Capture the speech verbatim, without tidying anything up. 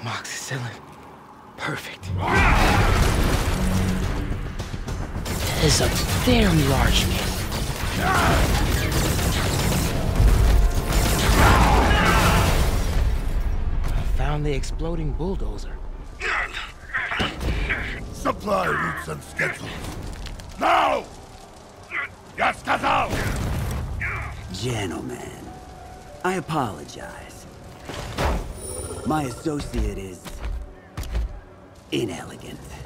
Amoxicillin. Perfect. That is a very large man. I found the exploding bulldozer. Supply routes and schedules. Now! Я сказал! Gentlemen, I apologize. My associate is inelegant.